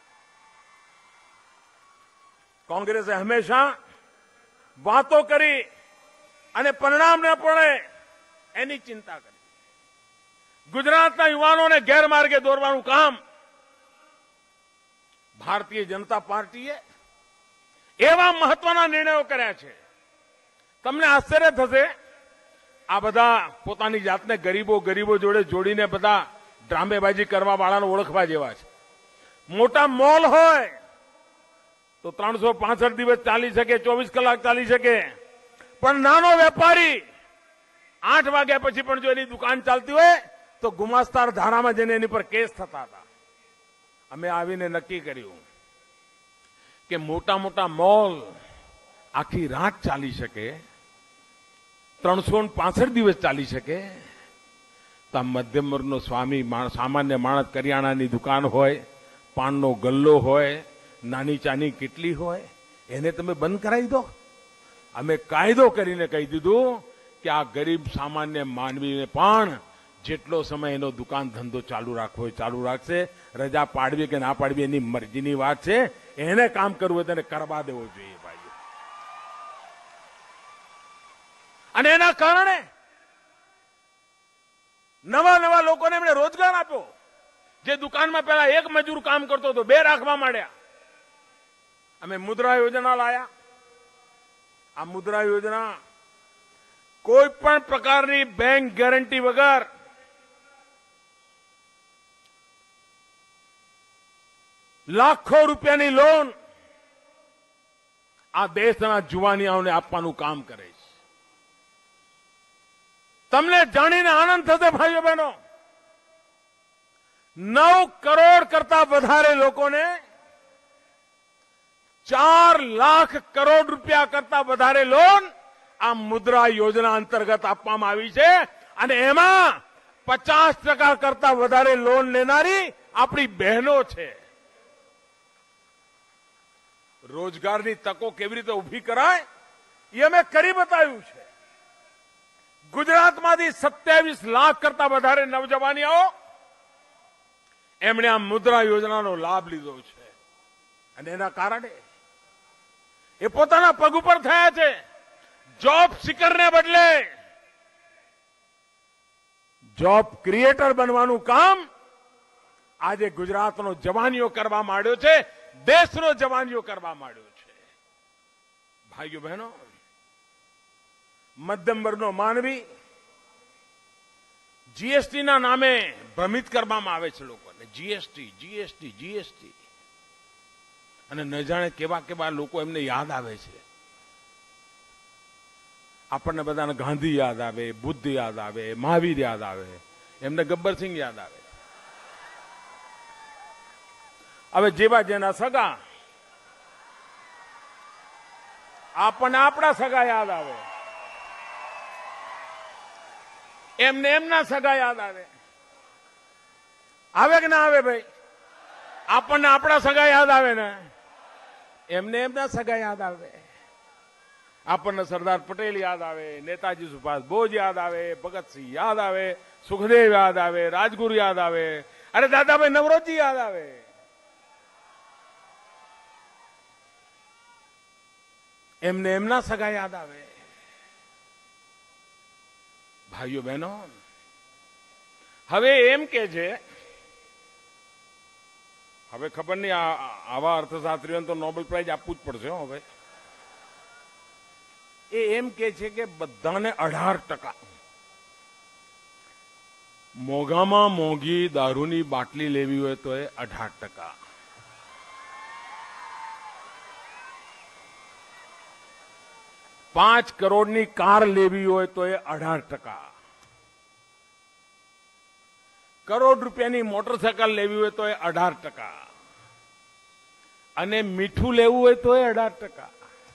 કોંગ્રેસે હંમેશા વાતો કરી અને પરિણામ ન પડે એની ચિંતા કરી. ગુજરાતના યુવાનોને ગેરમાર્ગે દોરવાનું કામ ભારતીય જનતા પાર્ટીએ એવા મહત્વના નિર્ણયો કર્યા છે. તમને આશ્ચર્ય થશે, આ બધા પોતાની જાતને ગરીબો ગરીબો જોડે જોડીને બધા ડ્રામેબાજી કરવા વાળાને ઓળખવા જેવા છે. મોટા મોલ હોય, તો ત્રણસો પાસઠ દિવસ ચાલી શકે, ચોવીસ કલાક ચાલી શકે. પણ નાનો વેપારી આઠ વાગ્યા પછી પણ જો એની દુકાન ચાલતી હોય તો ગુમાસ્તાર ધારામાં જઈને એની પર કેસ થતા હતા. અમે આવીને નક્કી કર્યું કે મોટા મોટા મોલ આખી રાત ચાલી શકે, ત્રણસો પાસઠ દિવસ ચાલી શકે, તો આ મધ્યમ વર્ગનો સ્વામી સામાન્ય માણસ કરિયાણાની દુકાન હોય, પાનનો ગલ્લો હોય, નાની ચાની કેટલી હોય, એને તમે બંધ કરાવી દો. અમે કાયદો કરીને કહી દીધું કે આ ગરીબ સામાન્ય માનવીને પણ જેટલો સમય એનો દુકાન ધંધો ચાલુ રાખવો હોય ચાલુ રાખશે. રજા પાડવી કે ના પાડવી એની મરજીની વાત છે. એને કામ કરવું હોય તેને કરવા દેવો જોઈએ ભાઈઓ. અને એના કારણે નવા નવા લોકોને એમણે રોજગાર આપ્યો. જે દુકાનમાં પહેલા એક મજૂર કામ કરતો હતો બે રાખવા માંડ્યા. અમે મુદ્રા યોજના લાયા. આ મુદ્રા યોજના કોઈ પણ પ્રકારની બેંક ગેરંટી વગર લાખો રૂપિયાની લોન આ દેશના જુવાનિયાઓને આપવાનું કામ કરે છે. તમને જાણીને આનંદ થશે ભાઈઓ બહેનો, નવ કરોડ કરતા વધારે લોકોને ચાર લાખ કરોડ રૂપિયા કરતા વધારે લોન આ મુદ્રા યોજના અંતર્ગત આપવામાં આવી છે. અને એમાં પચાસ ટકા કરતા વધારે લોન લેનારી આપણી બહેનો છે. રોજગારની તકો કેવી રીતે ઉભી કરાય એ અમે કરી બતાવ્યું છે. ગુજરાતમાંથી સત્યાવીસ લાખ કરતા વધારે નવજવાનીઓ એમણે આ મુદ્રા યોજનાનો લાભ લીધો છે. અને એના કારણે એ પોતાના પગ ઉપર થયા છે. જોબ સિકરને બદલે જોબ ક્રિએટર બનવાનું કામ આજે ગુજરાતનો જવાનીઓ કરવા માંડ્યો છે, દેશનો જવાનીઓ કરવા માંડ્યો છે. ભાઈઓ બહેનો, મધ્યમ વર્ગનો માનવી જીએસટીના નામે ભ્રમિત કરવામાં આવે છે લોકોને. જીએસટી જીએસટી જીએસટી અને ન જાણે કેવા કેવા લોકો એમને યાદ આવે છે. આપણને બધાને ગાંધી યાદ આવે, બુદ્ધ યાદ આવે, મહાવીર યાદ આવે, એમને ગબ્બરસિંહ યાદ આવે. હવે જેવા જેના સગા આપણને આપણા સગા યાદ આવે, એમને એમના સગા યાદ આવે. આવે કે ના આવે ભાઈ? આપણને આપણા સગા યાદ આવે ને, એમને એમના સગા યાદ આવે. આપણને સરદાર પટેલ યાદ આવે, નેતાજી સુભાષ બોઝ યાદ આવે, ભગતસિંહ યાદ આવે, સુખદેવ યાદ આવે, રાજગુરુ યાદ આવે, અરે દાદાભાઈ નવરોજી યાદ આવે. એમને એમના સગા યાદ આવે. ભાઈઓ બહેનો, હવે એમ કે છે, હવે ખબર નહીં આવા અર્થશાસ્ત્રીઓને તો નોબેલ પ્રાઇઝ આપવું જ પડશે. હવે એ એમ કે છે કે બધાને અઢાર ટકા મોંઘામાં મોંઘી દારૂની બાટલી લેવી હોય તો એ અઢાર ટકા, પાંચ કરોડની કાર લેવી હોય તો એ અઢાર ટકા, કરોડ રૂપિયાની મોટરસાયકલ લેવી હોય તો એ અઢાર ટકા, અને મીઠું લેવું હોય તો એ અઢાર ટકા,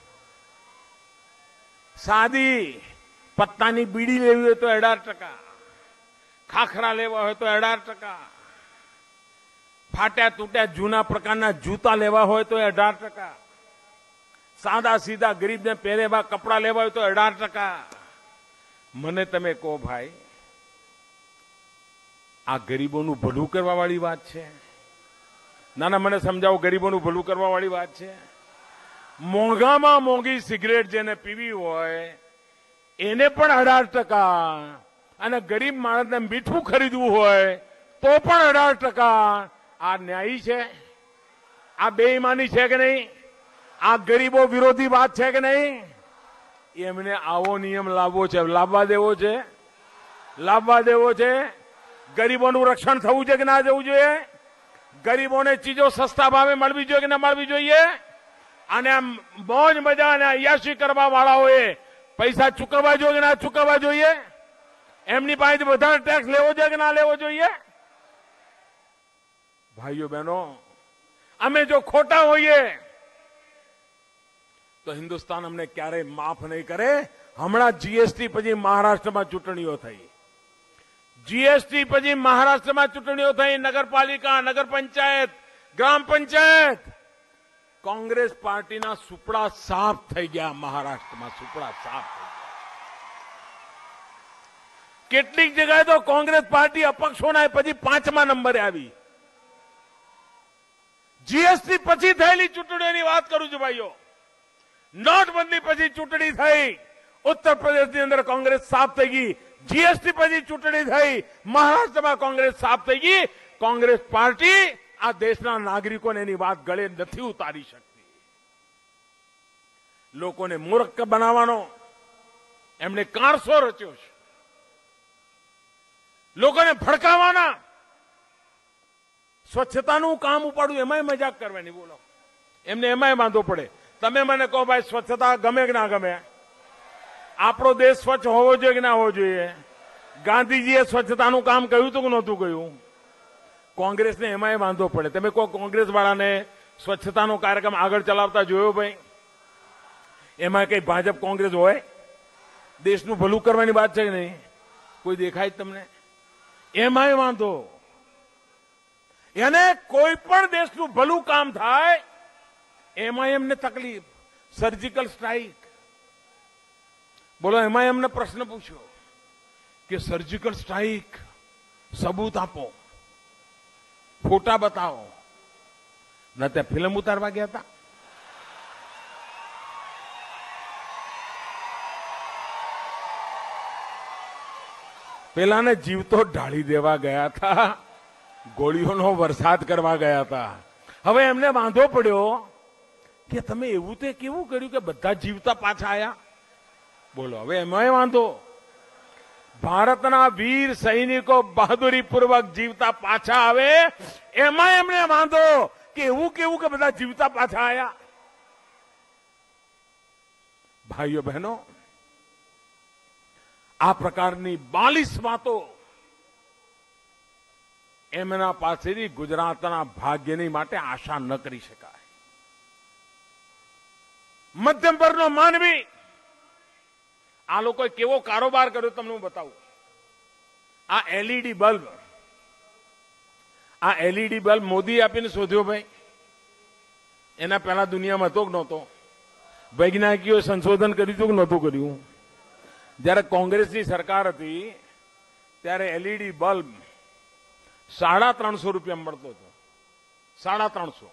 સાદી પત્તાની બીડી લેવી હોય તો અઢાર ટકા, ખાખરા લેવા હોય તો અઢાર ટકા, ફાટ્યા તૂટ્યા જૂના પ્રકારના જૂતા લેવા હોય તો અઢાર ટકા, સાદા સીધા ગરીબને પહેરેવા કપડા લેવા હોય તો અઢાર ટકા. મને તમે કહો ભાઈ, આ ગરીબોનું ભલું કરવા વાળી વાત છે? ના ના, મને સમજાવો, ગરીબોનું ભલું કરવા વાળી વાત છે? મોંઘામાં મોંઘી સિગરેટ જેને પીવી હોય એને પણ અઢાર ટકા, અને ગરીબ માણસને મીઠું ખરીદવું હોય તો પણ અઢાર ટકા. આ ન્યાયી છે? આ બેઈમાની છે કે નહીં? આ ગરીબો વિરોધી વાત છે કે નહીં? એમને આવો નિયમ લાવવો છે, લાવવા દેવો છે, લાવવા દેવો છે. ગરીબોનું રક્ષણ થવું છે કે ના જવું જોઈએ? ગરીબોને ચીજો સસ્તા ભાવે મળવી જોઈએ કે ના મળવી જોઈએ? અને આમ મોજ મજા અને અયાશી કરવા વાળાઓએ પૈસા ચૂકવવા જોઈએ કે ના ચૂકવવા જોઈએ? એમની પાસેથી વધારે ટેક્સ લેવો જોઈએ કે ના લેવો જોઈએ? ભાઈઓ બહેનો, અમે જો ખોટા હોઈએ તો હિન્દુસ્તાન અમને ક્યારેય માફ નહીં કરે. હમણાં જીએસટી પછી મહારાષ્ટ્રમાં ચૂંટણીઓ થઈ. જીએસટી પછી મહારાષ્ટ્રમાં ચૂંટણીઓ થઈ. નગરપાલિકા, નગર પંચાયત, ગ્રામ પંચાયત. કોંગ્રેસ પાર્ટીના સુપડા સાફ થઈ ગયા. મહારાષ્ટ્રમાં સુપડા સાફ થઈ ગયા. કેટલીક જગ્યાએ તો કોંગ્રેસ પાર્ટી અપક્ષોના પછી પાંચમા નંબરે આવી. જીએસટી પછી થયેલી ચૂંટણીઓની વાત કરું છું ભાઈઓ. નોટબંધી પછી ચૂંટણી થઈ. ઉત્તર પ્રદેશની અંદર કોંગ્રેસ સાફ થઈ ગઈ. જીએસટી પછી ચૂંટણી થઈ. મહારાષ્ટ્રમાં કોંગ્રેસ સાફ થઈ ગઈ. કોંગ્રેસ પાર્ટી આ દેશના નાગરિકોને એની વાત ગળે નથી ઉતારી શકતી. લોકોને મૂર્ખ બનાવવાનો એમણે કારસો રચ્યો છે. લોકોને ભડકાવાના, સ્વચ્છતાનું કામ ઉપાડવું એમાંય મજાક કરવાની. બોલો, એમને એમાંય વાંધો પડે. તમે મને કહો ભાઈ, સ્વચ્છતા ગમે કે ના ગમે? આપણો દેશ સ્વચ્છ હોવો જોઈએ કે ના હોવો જોઈએ? ગાંધીજીએ સ્વચ્છતાનું કામ કહ્યું હતું કે નહોતું કહ્યું? કોંગ્રેસને એમાંય વાંધો પડે. તમે કહો કોંગ્રેસ વાળાને સ્વચ્છતાનો કાર્યક્રમ આગળ ચલાવતા જોયો ભાઈ? એમાં કઈ ભાજપ કોંગ્રેસ હોય? દેશનું ભલું કરવાની વાત છે કે નહીં? કોઈ દેખાય જ તમને? એમાંય વાંધો. એને કોઈ પણ દેશનું ભલું કામ થાય એમાં એમને તકલીફ. સર્જિકલ સ્ટ્રાઇક, બોલો, એમાં એમને પ્રશ્ન પૂછ્યો કે સર્જિકલ સ્ટ્રાઇક સબૂત આપો, ફોટા બતાવો. ના ત્યાં ફિલ્મ ઉતારવા ગયા હતા. પેલાને જીવતો ઢાળી દેવા ગયા હતા, ગોળીઓનો વરસાદ કરવા ગયા હતા. હવે એમને વાંધો પડ્યો કે તમે એવું તે કેવું કર્યું કે બધા જીવતા પાછા આવ્યા? બોલો, હવે એમાં વાંધો. ભારતના વીર સૈનિકો બહાદુરીપૂર્વક જીવતા પાછા આવે એમાં એમને વાંધો કે એવું કેવું કે બધા જીવતા પાછા આવ્યા? ભાઈઓ બહેનો, આ પ્રકારની બાલીસ વાતો એમના પાસેથી ગુજરાતના ભાગ્યની માટે આશા ન કરી શકાય. મધ્યમ વર્ગનો માનવી આ લોકોએ કેવો કારોબાર કર્યો તમને હું બતાવું. આ એલઈડી બલ્બ, આ એલઈડી બલ્બ મોદી આપીને શોધ્યો ભાઈ. એના પહેલા દુનિયામાં હતો કે નહોતો? વૈજ્ઞાનિકોએ સંશોધન કર્યું હતું કે નહોતું કર્યું? જ્યારે કોંગ્રેસની સરકાર હતી ત્યારે એલઈડી બલ્બ સાડા ત્રણસો રૂપિયા મળતો હતો. સાડા ત્રણસો.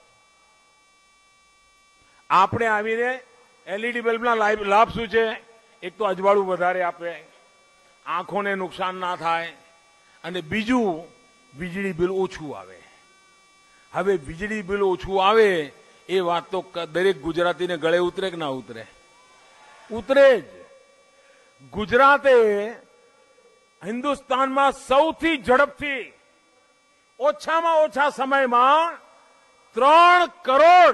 આપણે આવીને એલઈડી બલ્બના લાભ શું છે? એક તો અજવાળું વધારે આપે, આંખોને નુકસાન ના થાય, અને બીજું વીજળી બિલ ઓછું આવે. હવે વીજળી બિલ ઓછું આવે એ વાત તો દરેક ગુજરાતીને ગળે ઉતરે કે ના ઉતરે? ઉતરે જ. ગુજરાતે હિન્દુસ્તાનમાં સૌથી ઝડપથી ઓછામાં ઓછા સમયમાં ત્રણ કરોડ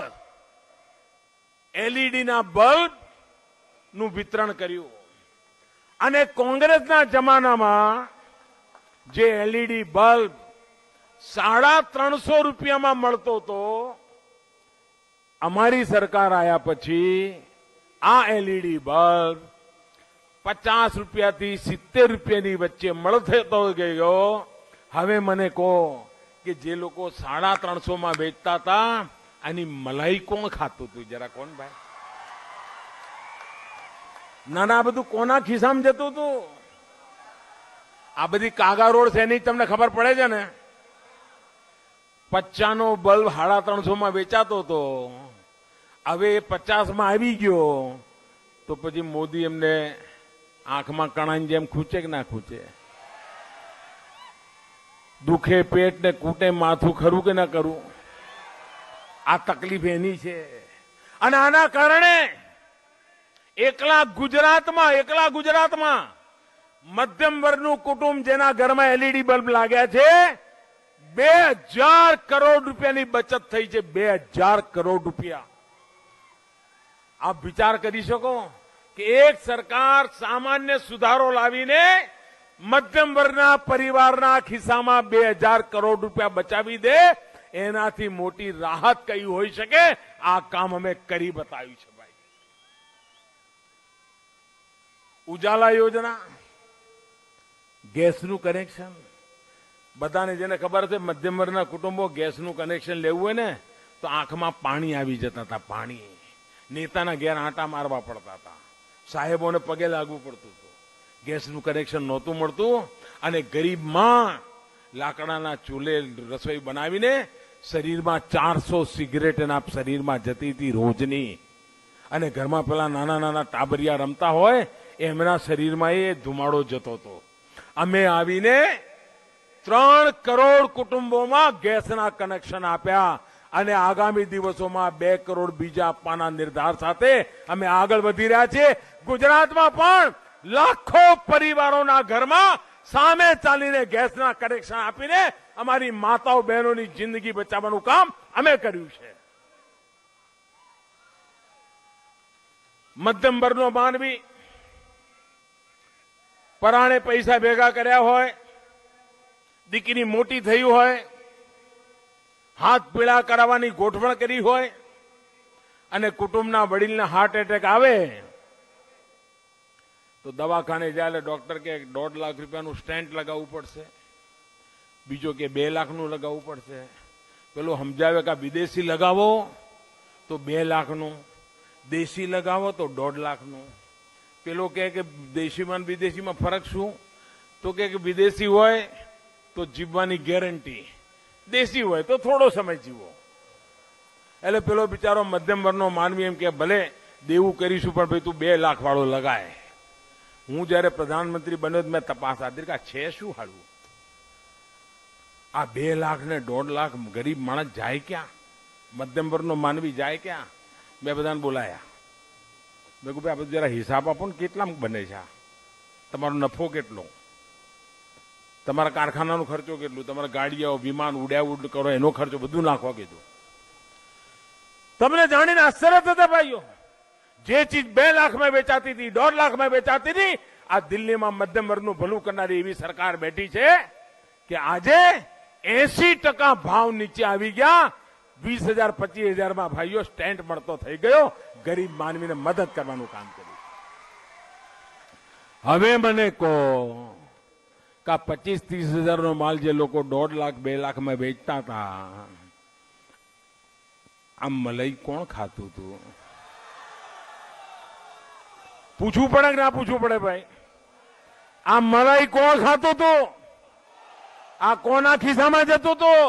એલઈડીના બલ્બ નું વિતરણ કર્યું. અને કોંગ્રેસના જમાનામાં જે એલઈડી બલ્બ સાડા ત્રણસો રૂપિયામાં મળતો હતો, અમારી સરકાર આવ્યા પછી આ એલઈડી બલ્બ પચાસ રૂપિયાથી સિત્તેર રૂપિયાની વચ્ચે મળતો ગયો. હવે મને કહો કે જે લોકો સાડા ત્રણસો માં વેચતા હતા આની મલાઈ કોણ ખાતું હતું? જરા કોણ ભાઈ? ના ના, આ બધું કોના ખિસ્સામાં જતું હતું? આ બધી કાગા રોડ છે એની તમને ખબર પડે છે ને? પચાસનો બલ્બ સાડા ત્રણસો માં વેચાતો હતો. હવે પચાસ માં આવી ગયો તો પછી મોદી એમને આંખમાં કણાની જેમ ખૂંચે કે ના ખૂંચે? દુખે પેટ ને કૂટે માથું, ખરું કે ના કરું? આ તકલીફ એની છે. અને આના કારણે એકલા ગુજરાતમાં એકલા ગુજરાતમાં મધ્યમ વર્ગનું કુટુંબ જેના ઘરમાં એલઈડી બલ્બ લાગ્યા છે, બે હજાર કરોડ રૂપિયાની બચત થઈ છે. બે હજાર કરોડ રૂપિયા. આપ વિચાર કરી શકો કે એક સરકાર સામાન્ય સુધારો લાવીને મધ્યમ વર્ગના પરિવારના ખિસ્સામાં બે હજાર કરોડ રૂપિયા બચાવી દે, એનાથી મોટી રાહત કઈ હોઈ શકે? આ કામ અમે કરી બતાવ્યું છે ભાઈ. ઉજાલા યોજના, ગેસનું કનેક્શન, બધાને જેને ખબર છે મધ્યમ વર્ગના કુટુંબો ગેસનું કનેક્શન લેવું હોય ને તો આંખમાં પાણી આવી જતા હતા. પાણી નેતાના ઘેર આંટા મારવા પડતા હતા, સાહેબોને પગે લાગવું પડતું હતું, ગેસનું કનેક્શન નહોતું મળતું. અને ગરીબ માં લાકડાના ચૂલે રસોઈ બનાવીને શરીરમાં ચારસો સિગરેટ એના શરીરમાં જતી હતી રોજની. અને ઘરમાં પેલા નાના નાના ટાબરિયા રમતા હોય એમના શરીરમાં એ ધુમાડો જતો હતો. અમે આવીને ત્રણ કરોડ કુટુંબોમાં ગેસના કનેક્શન આપ્યા અને આગામી દિવસોમાં બે કરોડ બીજા આપવાના નિર્ધાર સાથે અમે આગળ વધી રહ્યા છીએ. ગુજરાતમાં પણ લાખો પરિવારોના ઘરમાં સામે ચાલીને ગેસના કનેક્શન આપીને અમારી માતાઓ બહેનોની જિંદગી બચાવવાનું કામ અમે કર્યું છે. મધ્યમ વર્ગનો માનવી પરાણે પૈસા ભેગા કર્યા હોય, દીકરી મોટી થઈ હોય, હાથ પીળા કરાવવાની ગોઠવણ કરી હોય અને કુટુંબના વડીલને હાર્ટ એટેક આવે તો દવાખાને જાય એટલે ડોક્ટર કે દોઢ લાખ રૂપિયાનું સ્ટેન્ટ લગાવવું પડશે, બીજો કે બે લાખનું લગાવવું પડશે. પેલું સમજાવે કે વિદેશી લગાવો તો બે લાખનું, દેશી લગાવો તો દોઢ લાખનું. પેલો કહે કે દેશીમાં વિદેશીમાં ફરક શું? તો કે વિદેશી હોય તો જીવવાની ગેરંટી, દેશી હોય તો થોડો સમય જીવો. એટલે પેલો બિચારો મધ્યમ વર્ગનો માનવી એમ કે ભલે દેવું કરીશું પણ ભાઈ તું બે લાખ વાળો લગાય. હું જયારે પ્રધાનમંત્રી બન્યો મેં તપાસ આદરી કે છે શું હાડવું? આ બે લાખ ને દોઢ લાખ ગરીબ માણસ જાય ક્યાં? મધ્યમ વર્ગનો માનવી જાય ક્યાં? મેં બધાને બોલાયા. મેં કહ્યું ભાઈ આપણે જરા હિસાબ આપો ને, કેટલા બને છે? તમારો નફો કેટલો? તમારા કારખાનાનો ખર્ચો કેટલું? તમારા ગાડીઓ વિમાન ઉડ્યા ઉડ કરો એનો ખર્ચો બધું નાખવા કીધું. તમને જાણીને આશ્ચર્ય થતા ભાઈઓ, જે ચીજ બે લાખમાં વેચાતી હતી, દોઢ લાખમાં વેચાતી હતી, આ દિલ્હીમાં મધ્યમ વર્ગનું ભલું કરનારી એવી સરકાર બેઠી છે કે આજે એસી ટકા ભાવ નીચે આવી ગયા. વીસ હજાર પચીસ હજારમાં ભાઈઓ સ્ટેન્ડ મળતો થઈ ગયો. ગરીબ માનવીને મદદ કરવાનું કામ કર્યું. હવે મને કહો કે પચીસ ત્રીસ હજારનો માલ જે લોકો દોઢ લાખ બે લાખમાં વેચતા હતા, આ મલાઈ કોણ ખાતું હતું? પૂછવું પડે કે ના પૂછવું પડે ભાઈ? આ મલાઈ કોણ ખાતું હતું? આ કોના ખિસ્સામાં જતું હતું?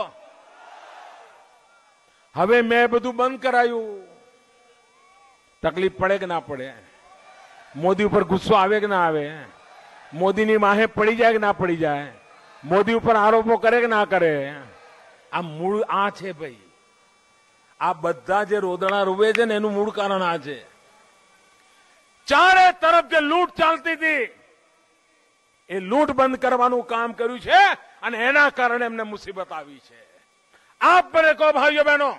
હવે મેં બધું બંધ કરાયું. તકલીફ પડે કે ના પડે? મોદી ઉપર ગુસ્સો આવે કે ના આવે? મોદીની માહે પડી જાય કે ના પડી જાય? મોદી ઉપર આરોપો કરે કે ના કરે? આ મૂળ આ છે ભાઈ. આ બધા જે રોદણા રોવે છે ને એનું મૂળ કારણ આ છે. ચારે તરફ જે લૂંટ ચાલતી હતી એ લૂંટ બંધ કરવાનું કામ કર્યું છે અને એના કારણે એમને મુસીબત આવી છે. આપ મને કહો ભાઈઓ બહેનો,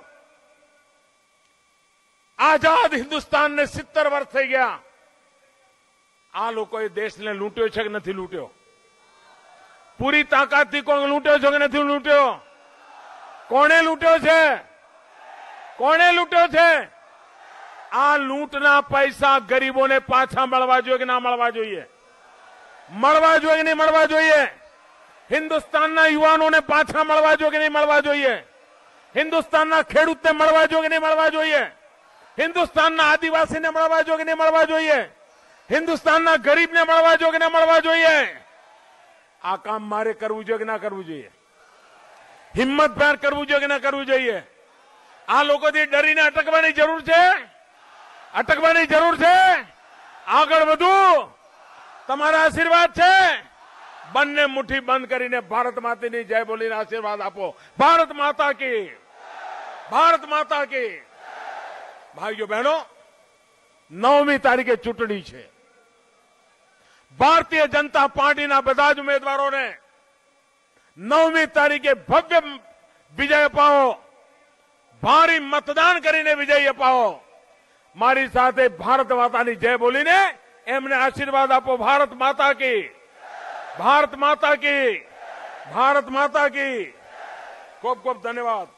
આઝાદ હિન્દુસ્તાનને સિત્તેર વર્ષ થઈ ગયા. આ લોકોએ દેશને લૂંટ્યો છે કે નથી લૂંટ્યો? પૂરી તાકાતથી કોણ લૂંટ્યો છે કે નથી લૂંટ્યો? કોણે લૂંટ્યો છે? કોણે લૂંટ્યો છે? આ લૂંટના પૈસા ગરીબોને પાછા મળવા જોઈએ કે ના મળવા જોઈએ? મળવા જોઈએ કે નહીં મળવા જોઈએ? હિન્દુસ્તાનના યુવાનોને પાછા મળવા જોઈએ કે નહીં મળવા જોઈએ? હિન્દુસ્તાનના ખેડૂતને મળવા જોઈએ કે નહીં મળવા જોઈએ? હિન્દુસ્તાનના આદિવાસીને મળવા જોઈએ કે નહીં મળવા જોઈએ? હિન્દુસ્તાનના ગરીબને મળવા જોઈએ કે ના મળવા જોઈએ? આ કામ મારે કરવું જોઈએ કે ના કરવું જોઈએ? હિંમતભેર કરવું જોઈએ કે ના કરવું જોઈએ? આ લોકોથી ડરીને અટકવાની જરૂર છે? અટકવાની જરૂર છે? આગળ વધવું તમારા આશીર્વાદ છે. બંને મુઠ્ઠી બંધ કરીને ભારત માતાની જય બોલીને આશીર્વાદ આપો. ભારત માતા કી, ભારત માતા કી. ભાઈઓ બહેનો, નવમી તારીખે ચૂંટણી છે. ભારતીય જનતા પાર્ટીના બધા જ ઉમેદવારોને નવમી તારીખે ભવ્ય વિજય અપાવો, ભારી મતદાન કરીને વિજય અપાવો. મારી સાથે ભારત માતાની જય બોલીને એમને આશીર્વાદ આપો. ભારત માતા કી, ભારત માતા કી, ભારત માતા કી. ખૂબ ખૂબ ધન્યવાદ.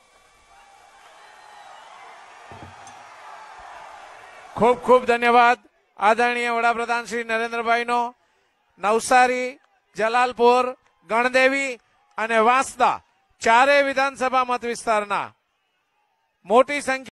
ખૂબ ખૂબ ધન્યવાદ આદરણીય વડાપ્રધાન શ્રી નરેન્દ્રભાઈનો. નવસારી, જલાલપુર, ગણદેવી અને વાંસદા ચારેય વિધાનસભા મત વિસ્તારના મોટી સંખ્યા